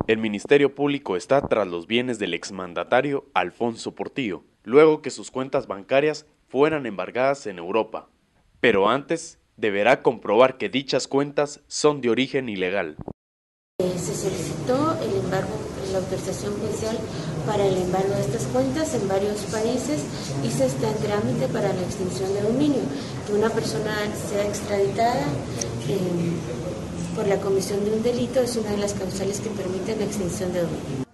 El Ministerio Público está tras los bienes del exmandatario Alfonso Portillo, luego que sus cuentas bancarias fueran embargadas en Europa. Pero antes, deberá comprobar que dichas cuentas son de origen ilegal. Se solicitó el embargo, la autorización judicial para el embargo de estas cuentas en varios países y se está en trámite para la extinción de dominio. Que una persona sea extraditada por la comisión de un delito es una de las causales que permiten la extinción de dominio.